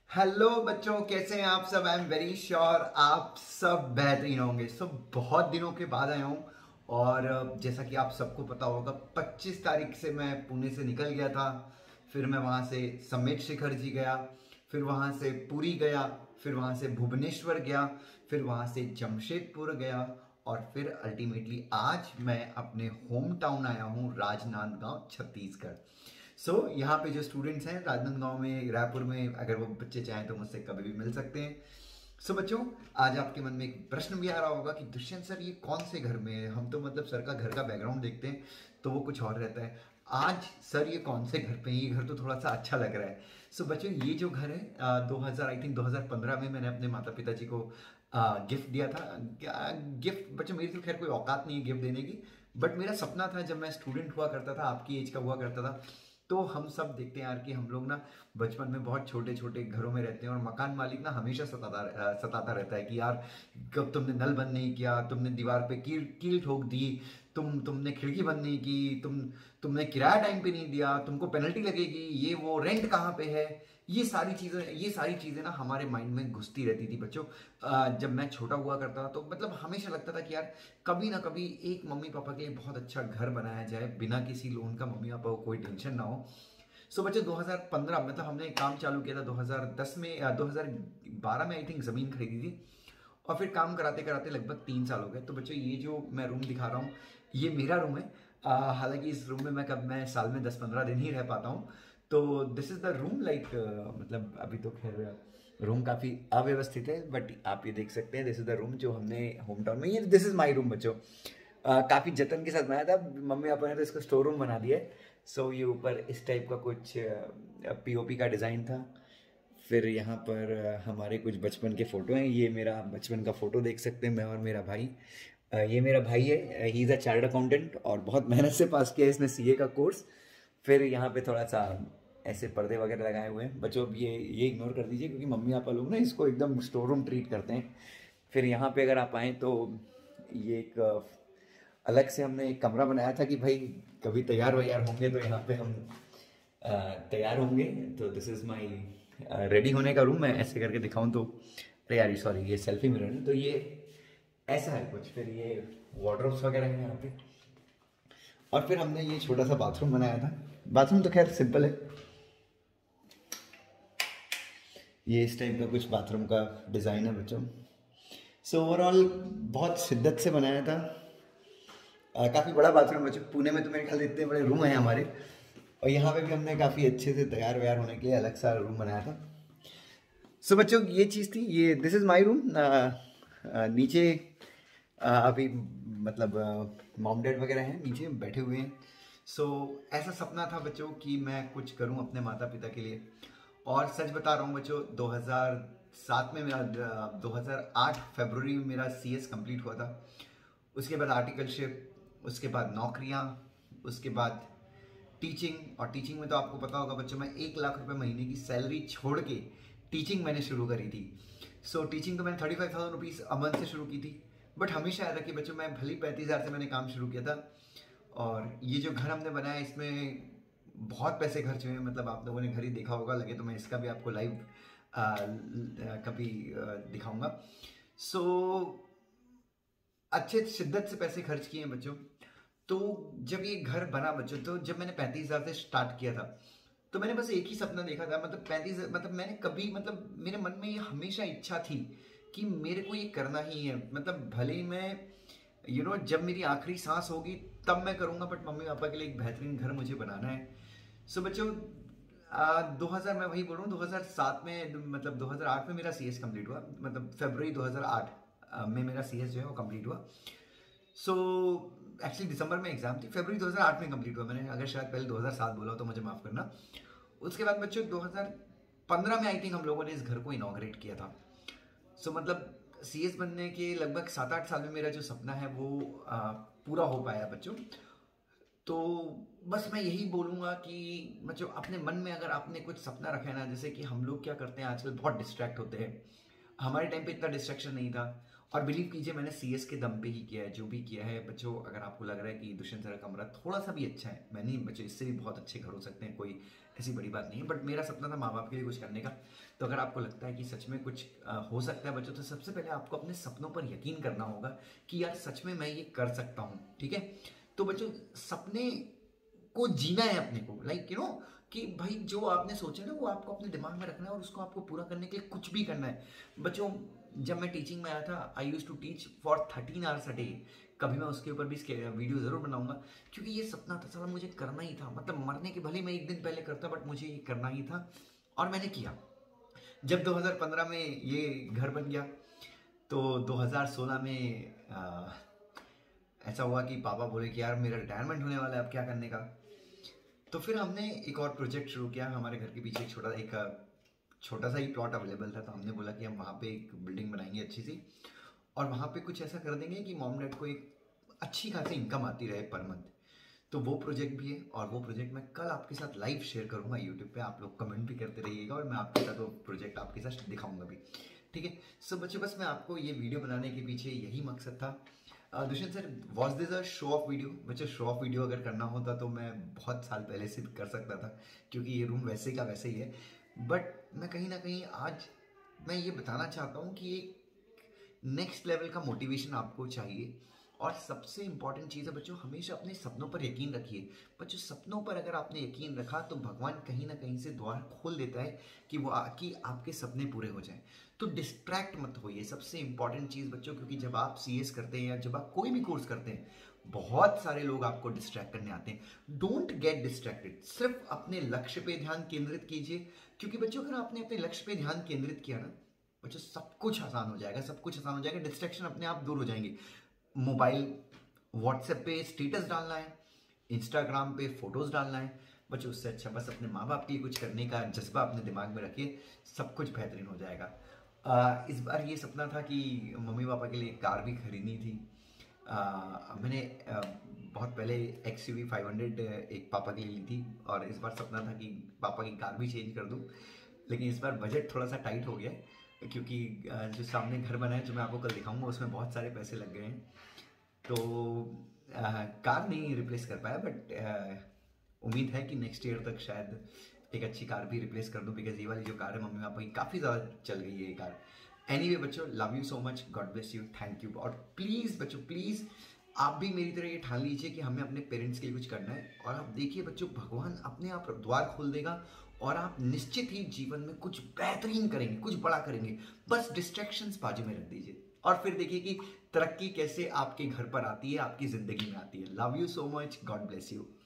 Hello बच्चों, कैसे हैं आप सब। आई एम वेरी श्योर आप सब बेहतरीन होंगे। बहुत दिनों के बाद आया हूँ और जैसा कि आप सबको पता होगा 25 तारीख से मैं पुणे से निकल गया था। फिर मैं वहाँ से समेत शिखर जी गया, फिर वहाँ से पुरी गया, फिर वहाँ से भुवनेश्वर गया, फिर वहाँ से जमशेदपुर गया और फिर अल्टीमेटली आज मैं अपने होम टाउन आया हूँ राजनांदगांव छत्तीसगढ़। यहाँ पे जो स्टूडेंट्स हैं राजनांदगांव में, रायपुर में, अगर वो बच्चे चाहें तो मुझसे कभी भी मिल सकते हैं। बच्चों, आज आपके मन में एक प्रश्न भी आ रहा होगा कि दुष्यंत सर ये कौन से घर में है। हम तो मतलब सर का घर का बैकग्राउंड देखते हैं तो वो कुछ और रहता है। आज सर ये कौन से घर पे हैं, ये घर तो थोड़ा सा अच्छा लग रहा है। बच्चों, ये जो घर है 2000 आई थिंक 2015 में मैंने अपने माता पिता जी को गिफ्ट दिया था। गिफ्ट बच्चों, मेरी तो खैर कोई औकात नहीं है गिफ्ट देने की, बट मेरा सपना था जब मैं स्टूडेंट हुआ करता था, आपकी एज का हुआ करता था। तो हम सब देखते हैं यार कि हम लोग ना बचपन में बहुत छोटे छोटे घरों में रहते हैं और मकान मालिक ना हमेशा सताता रहता है कि यार कब तुमने नल बंद नहीं किया, तुमने दीवार पे कील कील ठोक दी, तुमने खिड़की बंद नहीं की, तुमने किराया टाइम पे नहीं दिया, तुमको पेनल्टी लगेगी, ये वो रेंट कहाँ पे है। ये सारी चीज़ें ना हमारे माइंड में घुसती रहती थी बच्चों। जब मैं छोटा हुआ करता था तो मतलब हमेशा लगता था कि यार कभी ना कभी एक मम्मी पापा के लिए बहुत अच्छा घर बनाया जाए, बिना किसी लोन का, मम्मी पापा को कोई टेंशन ना हो। बच्चों, 2015 मतलब हमने काम चालू किया था 2010 में या 2012 में आई थिंक ज़मीन खरीदी थी और फिर काम कराते कराते लगभग 3 साल हो गए। तो बच्चों, ये जो मैं रूम दिखा रहा हूँ ये मेरा रूम है। हालांकि इस रूम में मैं साल में 10-15 दिन ही रह पाता हूँ। तो this is the room like मतलब अभी तो खैर रूम काफ़ी अव्यवस्थित है, बट आप ये देख सकते हैं दिस इज़ द रूम जो हमने होम टाउन में, ये दिस इज़ माई रूम बच्चों। काफ़ी जतन के साथ बनाया था, मम्मी पापा ने तो इसको स्टोर रूम बना दिया है। ये ऊपर इस टाइप का कुछ पीओपी का डिज़ाइन था। फिर यहाँ पर हमारे कुछ बचपन के फ़ोटो हैं। ये मेरा बचपन का फ़ोटो देख सकते हैं, मैं और मेरा भाई। ये मेरा भाई है, he is a chartered accountant और बहुत मेहनत से पास किया है इसने सीए का कोर्स। फिर यहाँ पे थोड़ा सा ऐसे पर्दे वगैरह लगाए हुए हैं बच्चों। अब ये इग्नोर कर दीजिए क्योंकि मम्मी पापा लोग ना इसको एकदम स्टोर रूम ट्रीट करते हैं। फिर यहाँ पे अगर आप आएँ तो ये एक अलग से हमने एक कमरा बनाया था कि भाई कभी तैयार वैयार होंगे तो यहाँ पे हम तैयार होंगे। तो दिस इज़ माई रेडी होने का रूम। मैं ऐसे करके दिखाऊं तो, अरे यार सॉरी, ये सेल्फी मिरर है तो ये ऐसा है कुछ। फिर ये वार्डरोब्स वगैरह हैं यहाँ पे। और फिर हमने ये छोटा सा बाथरूम बनाया था। बाथरूम तो खैर सिंपल है, ये इस टाइप का कुछ बाथरूम का डिज़ाइन है बच्चों। ओवरऑल बहुत शिद्दत से बनाया था। काफ़ी बड़ा बाथरूम बच्चों, पुणे में तो मेरे ख्याल से इतने बड़े रूम हैं हमारे। और यहाँ पे भी हमने काफ़ी अच्छे से तैयार व्यार होने के लिए अलग सा रूम बनाया था। बच्चों, ये चीज़ थी, ये दिस इज़ माई रूम। नीचे अभी मतलब मॉम डैड वगैरह हैं, नीचे बैठे हुए हैं। ऐसा सपना था बच्चों कि मैं कुछ करूं अपने माता पिता के लिए। और सच बता रहा हूं बच्चों, 2007 में मेरा 2008 फरवरी में मेरा सीएस कंप्लीट हुआ था। उसके बाद आर्टिकलशिप, उसके बाद नौकरियां, उसके बाद टीचिंग। और टीचिंग में तो आपको पता होगा बच्चों, मैं 1 लाख रुपए महीने की सैलरी छोड़ के टीचिंग मैंने शुरू करी थी। टीचिंग तो मैंने 35,000 रुपीज़ अ मंथ से शुरू की थी। बट हमेशा याद रखिए बच्चों, मैं भली 35,000 से मैंने काम शुरू किया था। और ये जो घर हमने बनाया इसमें बहुत पैसे खर्च हुए हैं। मतलब आप लोगों ने घर ही देखा होगा, लगे तो मैं इसका भी आपको लाइव कभी दिखाऊंगा। सो अच्छे शिद्दत से पैसे खर्च किए हैं बच्चों। तो जब ये घर बना बच्चों, तो जब मैंने 35,000 से स्टार्ट किया था तो मैंने बस एक ही सपना देखा था। मतलब 35, मतलब मैंने कभी, मतलब मेरे मन में ये हमेशा इच्छा थी कि मेरे को ये करना ही है। मतलब भले ही मैं जब मेरी आखिरी सांस होगी तब मैं करूँगा, बट मम्मी पापा के लिए एक बेहतरीन घर मुझे बनाना है। बच्चों, 2000, मैं वही बोल रहा हूँ, 2007 में, मतलब 2008 में मेरा सीएस कंप्लीट हुआ। मतलब फरवरी 2008 में मेरा सीएस जो है वो कंप्लीट हुआ। सो एक्चुअली दिसंबर में एग्जाम थी, फरवरी 2008 में कंप्लीट हुआ। मैंने अगर शायद पहले 2007 बोला हो तो मुझे माफ़ करना। उसके बाद बच्चों 2015 में आई थिंक हम लोगों ने इस घर को इनॉग्रेट किया था। मतलब सीएस बनने के लगभग 7-8 साल में मेरा जो सपना है वो पूरा हो पाया बच्चों। तो बस मैं यही बोलूँगा कि मतलब अपने मन में अगर आपने कुछ सपना रखा है ना, जैसे कि हम लोग क्या करते हैं आजकल, बहुत डिस्ट्रैक्ट होते हैं। हमारे टाइम पे इतना डिस्ट्रैक्शन नहीं था। और बिलीव कीजिए मैंने सीएस के दम पे ही किया है जो भी किया है बच्चों। अगर आपको लग रहा है कि दुष्यंत सर का कमरा थोड़ा सा भी अच्छा है, मैं नहीं बच्चों, इससे भी बहुत अच्छे घर हो सकते हैं, कोई ऐसी बड़ी बात नहीं है, बट मेरा सपना था माँ बाप के लिए कुछ करने का। तो अगर आपको लगता है कि सच में कुछ हो सकता है बच्चों, तो सबसे पहले आपको अपने सपनों पर यकीन करना होगा कि यार सच में मैं ये कर सकता हूँ। ठीक है, तो बच्चों सपने को जीना है अपने को, लाइक यू नो कि भाई जो आपने सोचा ना वो आपको अपने दिमाग में रखना है और उसको आपको पूरा करने के लिए कुछ भी करना है। बच्चों जब मैं टीचिंग में आया था, I use to teach for 13 hours a day. कभी मैं उसके ऊपर भी वीडियो जरूर बनाऊंगा, क्योंकि ये सपना था, साला मुझे करना ही था। मतलब मरने के भले मैं एक दिन पहले करता, बट मुझे ये करना ही था और मैंने किया। जब 2015 में ये घर बन गया, तो 2016 में ऐसा हुआ कि पापा बोले कि यार मेरा रिटायरमेंट होने वाला है, अब क्या करने का। तो फिर हमने एक और प्रोजेक्ट शुरू किया। हमारे घर के पीछे एक छोटा सा ही प्लॉट अवेलेबल था, तो हमने बोला कि हम वहाँ पे एक बिल्डिंग बनाएंगे अच्छी सी, और वहाँ पे कुछ ऐसा कर देंगे कि मॉम डैड को एक अच्छी खासी इनकम आती रहे पर मंथ। तो वो प्रोजेक्ट भी है, और वो प्रोजेक्ट मैं कल आपके साथ लाइव शेयर करूँगा यूट्यूब पे। आप लोग कमेंट भी करते रहिएगा और मैं आपके साथ वो प्रोजेक्ट आपके साथ दिखाऊंगा भी। ठीक है, सो बच्चों बस मैं आपको ये वीडियो बनाने के पीछे यही मकसद था। Dushyant sir, was this a show off video? बच्चों शो ऑफ वीडियो अगर करना होता तो मैं बहुत साल पहले से कर सकता था, क्योंकि ये रूम वैसे का वैसे ही है। बट मैं कहीं ना कहीं आज मैं ये बताना चाहता हूँ कि एक नेक्स्ट लेवल का मोटिवेशन आपको चाहिए। और सबसे इंपॉर्टेंट चीज़ है बच्चों, हमेशा अपने सपनों पर यकीन रखिए। बच्चों सपनों पर अगर आपने यकीन रखा तो भगवान कहीं ना कहीं से द्वार खोल देता है कि कि आपके सपने पूरे हो जाएं। तो डिस्ट्रैक्ट मत होइए, सबसे इंपॉर्टेंट चीज़ बच्चों, क्योंकि जब आप सीएस करते हैं या जब आप कोई भी कोर्स करते हैं, बहुत सारे लोग आपको डिस्ट्रैक्ट करने आते हैं। डोंट गेट डिस्ट्रैक्टेड, सिर्फ अपने लक्ष्य पे ध्यान केंद्रित कीजिए। क्योंकि बच्चों अगर आपने अपने लक्ष्य पे ध्यान केंद्रित किया ना बच्चों, सब कुछ आसान हो जाएगा, सब कुछ आसान हो जाएगा। डिस्ट्रैक्शन अपने आप दूर हो जाएंगे। मोबाइल व्हाट्सएप पे स्टेटस डालना है, इंस्टाग्राम पे फोटोज डालना है बच्चों, उससे अच्छा बस अपने माँ बाप के लिए कुछ करने का जज्बा अपने दिमाग में रखिए, सब कुछ बेहतरीन हो जाएगा। इस बार ये सपना था कि मम्मी पापा के लिए कार भी खरीदनी थी। मैंने बहुत पहले XUV 500 एक पापा के लिए ली थी, और इस बार सपना था कि पापा की कार भी चेंज कर दूं। लेकिन इस बार बजट थोड़ा सा टाइट हो गया है, क्योंकि जो सामने घर बना है जो मैं आपको कल दिखाऊंगा उसमें बहुत सारे पैसे लग गए हैं। तो कार नहीं रिप्लेस कर पाया, बट उम्मीद है कि नेक्स्ट ईयर तक शायद एक अच्छी कार भी रिप्लेस कर दूं, बिकॉज ये वाली जो कार है मम्मी पापा की काफ़ी ज़्यादा चल गई है ये कार। एनीवे बच्चों, love you so much, God bless you, thank you. और प्लीज़ बच्चों प्लीज़ आप भी मेरी तरह ये ठान लीजिए कि हमें अपने पेरेंट्स के लिए कुछ करना है। और आप देखिए बच्चों, भगवान अपने आप द्वार खोल देगा और आप निश्चित ही जीवन में कुछ बेहतरीन करेंगे, कुछ बड़ा करेंगे। बस डिस्ट्रैक्शंस बाजू में रख दीजिए और फिर देखिए कि तरक्की कैसे आपके घर पर आती है, आपकी जिंदगी में आती है। Love you so much, God bless you.